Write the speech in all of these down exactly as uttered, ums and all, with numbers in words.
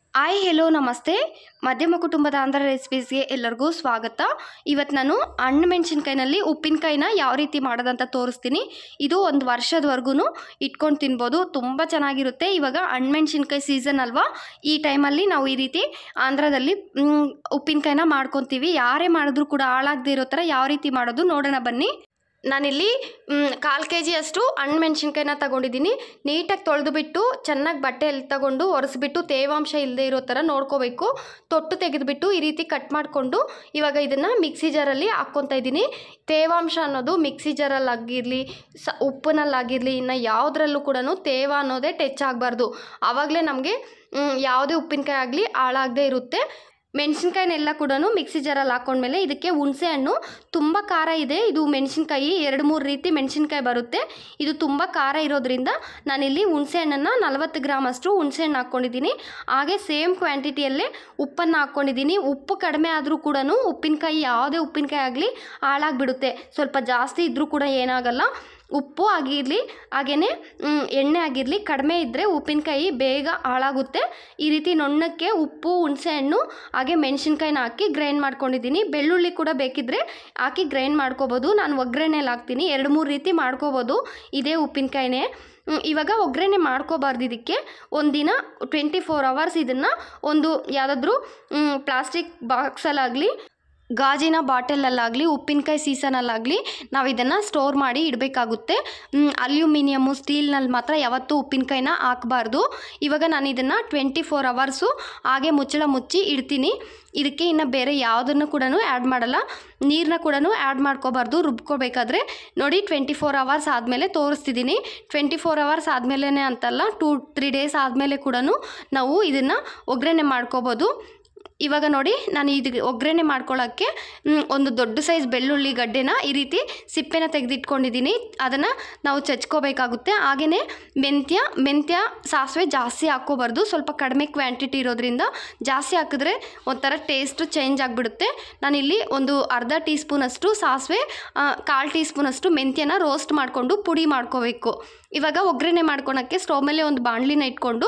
Hi hello ನಮಸ್ತೆ. ಮಧ್ಯಮ ಕುಟುಂಬದ ಆಂಧ್ರ ರೆಸಿಪೀಸ್ಗೆ ಎಲ್ಲರಿಗೂ ಸ್ವಾಗತ. ಇವತ್ತು ನಾನು ಹಣ್ಣು ಮೆಣಸಿನ್ಕಾಯಿನಲ್ಲಿ ಉಪ್ಪಿನಕಾಯಿನ ಯಾವ ರೀತಿ ಮಾಡೋದಂತ ತೋರಿಸ್ತೀನಿ. ಇದು ಒಂದು ವರ್ಷದವರೆಗೂ ಇಟ್ಕೊಂಡು ತಿನ್ಬೋದು, ತುಂಬ ಚೆನ್ನಾಗಿರುತ್ತೆ. ಇವಾಗ ಹಣ್ಣು ಮೆಣಸಿನ್ಕಾಯಿ ಸೀಸನ್ ಅಲ್ವಾ, ಈ ಟೈಮಲ್ಲಿ ನಾವು ಈ ರೀತಿ ಆಂಧ್ರದಲ್ಲಿ ಉಪ್ಪಿನಕಾಯಿನ ಮಾಡ್ಕೊತೀವಿ. ಯಾರೇ ಮಾಡಿದ್ರೂ ಕೂಡ ಹಾಳಾಗದೇ ಇರೋ ಥರ ಯಾವ ರೀತಿ ಮಾಡೋದು ನೋಡೋಣ ಬನ್ನಿ. ನಾನಿಲ್ಲಿ ಕಾಲು ಕೆ ಜಿಯಷ್ಟು ಹಣ್ಣು ಮೆಣಸಿನ್ಕಾಯಿನ ತಗೊಂಡಿದ್ದೀನಿ. ನೀಟಾಗಿ ತೊಳೆದು ಬಿಟ್ಟು ಚೆನ್ನಾಗಿ ಬಟ್ಟೆಯಲ್ಲಿ ತಗೊಂಡು ಒರೆಸ್ಬಿಟ್ಟು ತೇವಾಂಶ ಇಲ್ಲದೆ ಇರೋ ಥರ ನೋಡ್ಕೋಬೇಕು. ತೊಟ್ಟು ತೆಗೆದುಬಿಟ್ಟು ಈ ರೀತಿ ಕಟ್ ಮಾಡಿಕೊಂಡು ಇವಾಗ ಇದನ್ನು ಮಿಕ್ಸಿ ಜಾರಲ್ಲಿ ಹಾಕ್ಕೊತಾ ಇದ್ದೀನಿ. ತೇವಾಂಶ ಅನ್ನೋದು ಮಿಕ್ಸಿ ಜಾರಲ್ಲಿ ಆಗಿರಲಿ, ಸ ಉಪ್ಪಿನಲ್ಲಾಗಿರಲಿ, ಇನ್ನು ಯಾವುದ್ರಲ್ಲೂ ಕೂಡ ತೇವ ಅನ್ನೋದೇ ಟಚ್ ಆಗಬಾರ್ದು. ಆವಾಗಲೇ ನಮಗೆ ಯಾವುದೇ ಉಪ್ಪಿನಕಾಯಿ ಆಗಲಿ ಹಾಳಾಗದೇ ಇರುತ್ತೆ. ಮೆಣಸಿನ್ಕಾಯಿನೆಲ್ಲ ಕೂಡ ಮಿಕ್ಸಿ ಜಾರಲ್ಲಿ ಹಾಕ್ಕೊಂಡ್ಮೇಲೆ ಇದಕ್ಕೆ ಹುಣಸೆ ಹಣ್ಣು, ತುಂಬ ಖಾರ ಇದೆ ಇದು ಮೆಣಸಿನ್ಕಾಯಿ, ಎರಡು ಮೂರು ರೀತಿ ಮೆಣಸಿನ್ಕಾಯಿ ಬರುತ್ತೆ. ಇದು ತುಂಬ ಖಾರ ಇರೋದ್ರಿಂದ ನಾನಿಲ್ಲಿ ಹುಣಸೆ ಹಣ್ಣನ್ನು ನಲ್ವತ್ತು ಗ್ರಾಮಷ್ಟು ಹುಣಸೆ ಹಣ್ಣು ಹಾಕ್ಕೊಂಡಿದ್ದೀನಿ. ಹಾಗೆ ಸೇಮ್ ಕ್ವಾಂಟಿಟಿಯಲ್ಲೇ ಉಪ್ಪನ್ನು ಹಾಕ್ಕೊಂಡಿದ್ದೀನಿ. ಉಪ್ಪು ಕಡಿಮೆ ಆದರೂ ಕೂಡ ಉಪ್ಪಿನಕಾಯಿ ಯಾವುದೇ ಉಪ್ಪಿನಕಾಯಿ ಆಗಲಿ ಹಾಳಾಗಿಬಿಡುತ್ತೆ. ಸ್ವಲ್ಪ ಜಾಸ್ತಿ ಇದ್ದರೂ ಕೂಡ ಏನಾಗಲ್ಲ. ಉಪ್ಪು ಆಗಿರಲಿ ಹಾಗೆಯೇ ಎಣ್ಣೆ ಆಗಿರಲಿ ಕಡಿಮೆ ಇದ್ದರೆ ಉಪ್ಪಿನಕಾಯಿ ಬೇಗ ಹಾಳಾಗುತ್ತೆ. ಈ ರೀತಿ ನೊಣ್ಣಕ್ಕೆ ಉಪ್ಪು, ಹುಣಸೆ ಹಣ್ಣು ಹಾಗೆ ಮೆಣಸಿನ್ಕಾಯಿನ ಹಾಕಿ ಗ್ರೈಂಡ್ ಮಾಡ್ಕೊಂಡಿದ್ದೀನಿ. ಬೆಳ್ಳುಳ್ಳಿ ಕೂಡ ಬೇಕಿದ್ದರೆ ಹಾಕಿ ಗ್ರೈಂಡ್ ಮಾಡ್ಕೋಬೋದು. ನಾನು ಒಗ್ಗರಣೆಯಲ್ಲಿ ಹಾಕ್ತೀನಿ, ಎರಡು ಮೂರು ರೀತಿ ಮಾಡ್ಕೋಬೋದು ಇದೇ ಉಪ್ಪಿನಕಾಯಿನೇ. ಇವಾಗ ಒಗ್ಗರಣೆ ಮಾಡ್ಕೋಬಾರ್ದು. ಇದಕ್ಕೆ ಒಂದಿನ ಟ್ವೆಂಟಿ ಫೋರ್ ಅವರ್ಸ್ ಇದನ್ನು ಒಂದು ಯಾವುದಾದ್ರೂ ಪ್ಲಾಸ್ಟಿಕ್ ಬಾಕ್ಸಲ್ಲಾಗಲಿ ಗಾಜಿನ ಬಾಟಲಲ್ಲಾಗಲಿ ಉಪ್ಪಿನಕಾಯಿ ಸೀಸನಲ್ಲಾಗಲಿ ನಾವು ಇದನ್ನು ಸ್ಟೋರ್ ಮಾಡಿ ಇಡಬೇಕಾಗುತ್ತೆ. ಅಲ್ಯೂಮಿನಿಯಮು ಸ್ಟೀಲ್ನಲ್ಲಿ ಮಾತ್ರ ಯಾವತ್ತೂ ಉಪ್ಪಿನಕಾಯಿನ ಹಾಕಬಾರ್ದು. ಇವಾಗ ನಾನು ಇದನ್ನು ಟ್ವೆಂಟಿ ಫೋರ್ ಅವರ್ಸು ಹಾಗೆ ಮುಚ್ಚಳ ಮುಚ್ಚಿ ಇಡ್ತೀನಿ. ಇದಕ್ಕೆ ಇನ್ನು ಬೇರೆ ಯಾವುದನ್ನು ಕೂಡ ಆ್ಯಡ್ ಮಾಡಲ್ಲ. ನೀರನ್ನ ಕೂಡ ಆ್ಯಡ್ ಮಾಡ್ಕೋಬಾರ್ದು ರುಬ್ಕೋಬೇಕಾದ್ರೆ. ನೋಡಿ, ಟ್ವೆಂಟಿ ಫೋರ್ ಅವರ್ಸ್ ಆದಮೇಲೆ ತೋರಿಸ್ತಿದ್ದೀನಿ. ಟ್ವೆಂಟಿ ಫೋರ್ ಅವರ್ಸ್ ಆದಮೇಲೆ ಅಂತಲ್ಲ, ಟೂ ತ್ರೀ ಡೇಸ್ ಆದಮೇಲೆ ಕೂಡ ನಾವು ಇದನ್ನು ಒಗ್ಗರಣೆ ಮಾಡ್ಕೋಬೋದು. ಇವಾಗ ನೋಡಿ, ನಾನು ಇದು ಒಗ್ಗರಣೆ ಮಾಡ್ಕೊಳ್ಳೋಕ್ಕೆ ಒಂದು ದೊಡ್ಡ ಸೈಜ್ ಬೆಳ್ಳುಳ್ಳಿ ಗಡ್ಡೆನ ಈ ರೀತಿ ಸಿಪ್ಪೆನ ತೆಗೆದಿಟ್ಕೊಂಡಿದ್ದೀನಿ. ಅದನ್ನು ನಾವು ಚಚ್ಕೋಬೇಕಾಗುತ್ತೆ. ಹಾಗೆಯೇ ಮೆಂತ್ಯ ಮೆಂತ್ಯ ಸಾಸಿವೆ ಜಾಸ್ತಿ ಹಾಕ್ಕೋಬಾರ್ದು, ಸ್ವಲ್ಪ ಕಡಿಮೆ ಕ್ವಾಂಟಿಟಿ ಇರೋದ್ರಿಂದ. ಜಾಸ್ತಿ ಹಾಕಿದ್ರೆ ಒಂಥರ ಟೇಸ್ಟು ಚೇಂಜ್ ಆಗಿಬಿಡುತ್ತೆ. ನಾನಿಲ್ಲಿ ಒಂದು ಅರ್ಧ ಟೀ ಸ್ಪೂನಷ್ಟು ಸಾಸಿವೆ, ಕಾಲು ಟೀ ಸ್ಪೂನಷ್ಟು ಮೆಂತ್ಯನ ರೋಸ್ಟ್ ಮಾಡಿಕೊಂಡು ಪುಡಿ ಮಾಡ್ಕೋಬೇಕು. ಇವಾಗ ಒಗ್ಗರಣೆ ಮಾಡ್ಕೊಳಕ್ಕೆ ಸ್ಟವ್ ಮೇಲೆ ಒಂದು ಬಾಣಲಿನ ಇಟ್ಕೊಂಡು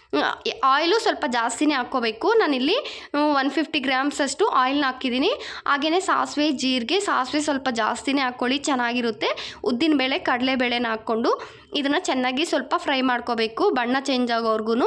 ಆಯಿಲು ಸ್ವಲ್ಪ ಜಾಸ್ತಿನೇ ಹಾಕ್ಕೋಬೇಕು. ನಾನಿಲ್ಲಿ ಒನ್ ಫಿಫ್ಟಿ ಗ್ರಾಮ್ಸ್ ಅಷ್ಟು ಆಯಿಲ್ನ ಹಾಕಿದ್ದೀನಿ. ಹಾಗೆಯೇ ಸಾಸಿವೆ, ಜೀರಿಗೆ, ಸಾಸಿವೆ ಸ್ವಲ್ಪ ಜಾಸ್ತಿನೇ ಹಾಕ್ಕೊಳ್ಳಿ, ಚೆನ್ನಾಗಿರುತ್ತೆ. ಉದ್ದಿನಬೇಳೆ, ಕಡಲೆಬೇಳೆನ ಹಾಕ್ಕೊಂಡು ಇದನ್ನು ಚೆನ್ನಾಗಿ ಸ್ವಲ್ಪ ಫ್ರೈ ಮಾಡ್ಕೋಬೇಕು, ಬಣ್ಣ ಚೇಂಜ್ ಆಗೋವರೆಗೂ.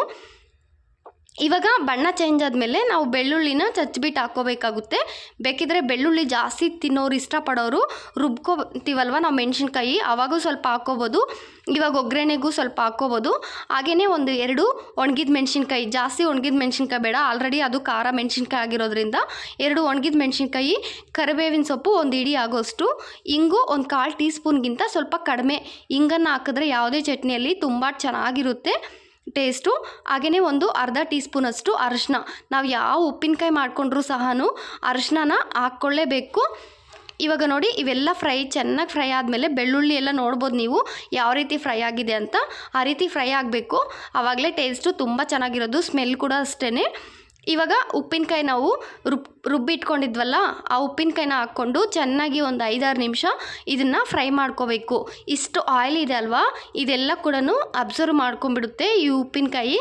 ಇವಾಗ ಬಣ್ಣ ಚೇಂಜ್ ಆದಮೇಲೆ ನಾವು ಬೆಳ್ಳುಳ್ಳಿನ ಚಚ್ಬಿಟ್ಟು ಹಾಕ್ಕೋಬೇಕಾಗುತ್ತೆ. ಬೇಕಿದ್ರೆ ಬೆಳ್ಳುಳ್ಳಿ ಜಾಸ್ತಿ ತಿನ್ನೋರು, ಇಷ್ಟಪಡೋರು ರುಬ್ಕೋತೀವಲ್ವ ನಾವು ಮೆಣಸಿನ್ಕಾಯಿ, ಆವಾಗೂ ಸ್ವಲ್ಪ ಹಾಕ್ಕೋಬೋದು. ಇವಾಗ ಒಗ್ಗರಣೆಗೂ ಸ್ವಲ್ಪ ಹಾಕ್ಕೋಬೋದು. ಹಾಗೆಯೇ ಒಂದು ಎರಡು ಒಣಗಿದ ಮೆಣಸಿನ್ಕಾಯಿ, ಜಾಸ್ತಿ ಒಣಗಿದ ಮೆಣಸಿನ್ಕಾಯಿ ಬೇಡ, ಆಲ್ರೆಡಿ ಅದು ಖಾರ ಮೆಣಸಿನ್ಕಾಯಿ ಆಗಿರೋದ್ರಿಂದ ಎರಡು ಒಣಗಿದ ಮೆಣಸಿನ್ಕಾಯಿ, ಕರಿಬೇವಿನ ಸೊಪ್ಪು ಒಂದು ಇಡೀ ಆಗೋಷ್ಟು, ಇಂಗು ಒಂದು ಕಾಲು ಟೀ ಸ್ಪೂನ್ಗಿಂತ ಸ್ವಲ್ಪ ಕಡಿಮೆ ಇಂಗನ್ನು ಹಾಕಿದ್ರೆ ಯಾವುದೇ ಚಟ್ನಿಯಲ್ಲಿ ತುಂಬ ಚೆನ್ನಾಗಿರುತ್ತೆ ಟೇಸ್ಟು. ಹಾಗೆಯೇ ಒಂದು ಅರ್ಧ ಟೀ ಸ್ಪೂನಷ್ಟು ಅರಿಶಿನ. ನಾವು ಯಾವ ಉಪ್ಪಿನಕಾಯಿ ಮಾಡಿಕೊಂಡ್ರೂ ಸಹ ಅರಿಶಿನ ಹಾಕ್ಕೊಳ್ಳೇಬೇಕು. ಇವಾಗ ನೋಡಿ, ಇವೆಲ್ಲ ಫ್ರೈ ಚೆನ್ನಾಗಿ ಫ್ರೈ ಆದಮೇಲೆ ಬೆಳ್ಳುಳ್ಳಿ ಎಲ್ಲ ನೋಡ್ಬೋದು ನೀವು ಯಾವ ರೀತಿ ಫ್ರೈ ಆಗಿದೆ ಅಂತ. ಆ ರೀತಿ ಫ್ರೈ ಆಗಬೇಕು, ಆವಾಗಲೇ ಟೇಸ್ಟು ತುಂಬ ಚೆನ್ನಾಗಿರೋದು, ಸ್ಮೆಲ್ ಕೂಡ ಅಷ್ಟೇ. ಇವಾಗ ಉಪ್ಪಿನಕಾಯಿ ನಾವು ರುಬ್ ರುಬ್ಬಿಟ್ಕೊಂಡಿದ್ವಲ್ಲ, ಆ ಉಪ್ಪಿನಕಾಯಿನ ಹಾಕ್ಕೊಂಡು ಚೆನ್ನಾಗಿ ಒಂದು ಐದಾರು ನಿಮಿಷ ಇದನ್ನು ಫ್ರೈ ಮಾಡ್ಕೋಬೇಕು. ಇಷ್ಟು ಆಯಿಲ್ ಇದೆ ಅಲ್ವಾ, ಇದೆಲ್ಲ ಕೂಡ ಅಬ್ಸರ್ವ್ ಮಾಡ್ಕೊಂಡ್ಬಿಡುತ್ತೆ ಈ ಉಪ್ಪಿನಕಾಯಿ.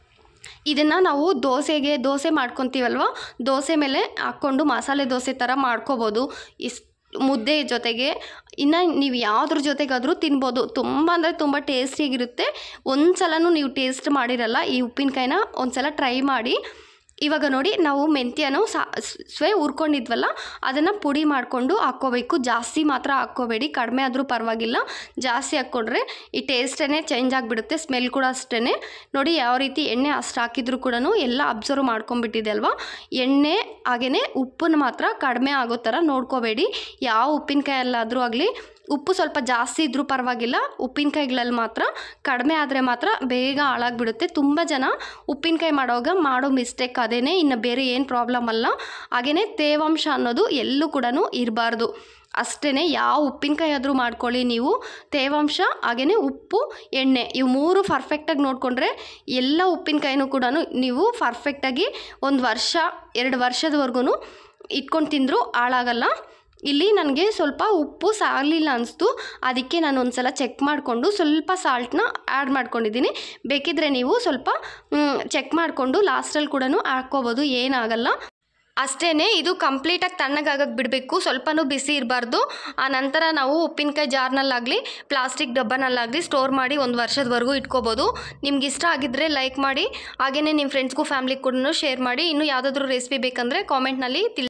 ಇದನ್ನು ನಾವು ದೋಸೆಗೆ ದೋಸೆ ಮಾಡ್ಕೊತೀವಲ್ವ, ದೋಸೆ ಮೇಲೆ ಹಾಕ್ಕೊಂಡು ಮಸಾಲೆ ದೋಸೆ ಥರ ಮಾಡ್ಕೋಬೋದು. ಇಷ್ಟು ಮುದ್ದೆ ಜೊತೆಗೆ, ಇನ್ನು ನೀವು ಯಾವುದ್ರ ಜೊತೆಗಾದರೂ ತಿನ್ಬೋದು. ತುಂಬ ಅಂದರೆ ತುಂಬ ಟೇಸ್ಟಿಯಾಗಿರುತ್ತೆ. ಒಂದು ಸಲನೂ ನೀವು ಟೇಸ್ಟ್ ಮಾಡಿರಲ್ಲ ಈ ಉಪ್ಪಿನಕಾಯಿನ, ಒಂದು ಸಲ ಟ್ರೈ ಮಾಡಿ. ಇವಾಗ ನೋಡಿ, ನಾವು ಮೆಂತ್ಯನೂ ಸಾಸಿವೆ ಹುರ್ಕೊಂಡಿದ್ವಲ್ಲ ಅದನ್ನು ಪುಡಿ ಮಾಡಿಕೊಂಡು ಹಾಕ್ಕೋಬೇಕು. ಜಾಸ್ತಿ ಮಾತ್ರ ಹಾಕ್ಕೋಬೇಡಿ, ಕಡಿಮೆ ಆದರೂ ಪರವಾಗಿಲ್ಲ. ಜಾಸ್ತಿ ಹಾಕ್ಕೊಂಡ್ರೆ ಈ ಟೇಸ್ಟೇ ಚೇಂಜ್ ಆಗಿಬಿಡುತ್ತೆ, ಸ್ಮೆಲ್ ಕೂಡ ಅಷ್ಟೇ. ನೋಡಿ ಯಾವ ರೀತಿ ಎಣ್ಣೆ ಅಷ್ಟು ಹಾಕಿದ್ರೂ ಕೂಡ ಎಲ್ಲ ಅಬ್ಸರ್ವ್ ಮಾಡ್ಕೊಂಡ್ಬಿಟ್ಟಿದೆ ಅಲ್ವಾ. ಎಣ್ಣೆ ಹಾಗೆಯೇ ಉಪ್ಪನ್ನು ಮಾತ್ರ ಕಡಿಮೆ ಆಗೋ ಥರ ನೋಡ್ಕೋಬೇಡಿ. ಯಾವ ಉಪ್ಪಿನಕಾಯಲ್ಲಾದರೂ ಆಗಲಿ ಉಪ್ಪು ಸ್ವಲ್ಪ ಜಾಸ್ತಿ ಇದ್ದರೂ ಪರವಾಗಿಲ್ಲ, ಉಪ್ಪಿನಕಾಯಿಗಳಲ್ಲಿ ಮಾತ್ರ ಕಡಿಮೆ ಆದರೆ ಮಾತ್ರ ಬೇಗ ಹಾಳಾಗಿಬಿಡುತ್ತೆ. ತುಂಬ ಜನ ಉಪ್ಪಿನಕಾಯಿ ಮಾಡುವಾಗ ಮಾಡೋ ಮಿಸ್ಟೇಕ್ ಅದೇನೇ, ಇನ್ನು ಬೇರೆ ಏನು ಪ್ರಾಬ್ಲಮ್ ಅಲ್ಲ. ಹಾಗೆಯೇ ತೇವಾಂಶ ಅನ್ನೋದು ಎಲ್ಲೂ ಕೂಡ ಇರಬಾರ್ದು ಅಷ್ಟೇ. ಯಾವ ಉಪ್ಪಿನಕಾಯಿ ಆದರೂ ಮಾಡ್ಕೊಳ್ಳಿ ನೀವು, ತೇವಾಂಶ ಹಾಗೆಯೇ ಉಪ್ಪು, ಎಣ್ಣೆ ಇವು ಮೂರು ಪರ್ಫೆಕ್ಟಾಗಿ ನೋಡಿಕೊಂಡ್ರೆ ಎಲ್ಲ ಉಪ್ಪಿನಕಾಯಿನೂ ಕೂಡ ನೀವು ಪರ್ಫೆಕ್ಟಾಗಿ ಒಂದು ವರ್ಷ ಎರಡು ವರ್ಷದವರೆಗೂ ಇಟ್ಕೊಂಡು ತಿಂದರೂ ಹಾಳಾಗಲ್ಲ. ಇಲ್ಲಿ ನನಗೆ ಸ್ವಲ್ಪ ಉಪ್ಪು ಸಾರಲಿಲ್ಲ ಅನಿಸ್ತು, ಅದಕ್ಕೆ ನಾನು ಒಂದು ಸಲ ಚೆಕ್ ಮಾಡಿಕೊಂಡು ಸ್ವಲ್ಪ ಸಾಲ್ಟ್ನ ಆ್ಯಡ್ ಮಾಡ್ಕೊಂಡಿದ್ದೀನಿ. ಬೇಕಿದ್ದರೆ ನೀವು ಸ್ವಲ್ಪ ಚೆಕ್ ಮಾಡಿಕೊಂಡು ಲಾಸ್ಟಲ್ಲಿ ಕೂಡ ಹಾಕ್ಕೋಬೋದು, ಏನಾಗಲ್ಲ. ಅಷ್ಟೇ, ಇದು ಕಂಪ್ಲೀಟಾಗಿ ತಣ್ಣಗಾಗಕ್ಕೆ ಬಿಡಬೇಕು, ಸ್ವಲ್ಪನೂ ಬಿಸಿ ಇರಬಾರ್ದು. ಆ ನಂತರ ನಾವು ಉಪ್ಪಿನಕಾಯಿ ಜಾರ್ನಲ್ಲಾಗಲಿ ಪ್ಲಾಸ್ಟಿಕ್ ಡಬ್ಬನಲ್ಲಾಗಲಿ ಸ್ಟೋರ್ ಮಾಡಿ ಒಂದು ವರ್ಷದವರೆಗೂ ಇಟ್ಕೋಬೋದು. ನಿಮ್ಗೆ ಇಷ್ಟ ಆಗಿದ್ದರೆ ಲೈಕ್ ಮಾಡಿ, ಹಾಗೆಯೇ ನಿಮ್ಮ ಫ್ರೆಂಡ್ಸ್ಗೂ ಫ್ಯಾಮ್ಲಿಗೆ ಕೂಡ ಶೇರ್ ಮಾಡಿ. ಇನ್ನೂ ಯಾವುದಾದ್ರೂ ರೆಸಿಪಿ ಬೇಕಂದರೆ ಕಾಮೆಂಟ್ನಲ್ಲಿ ತಿಳಿ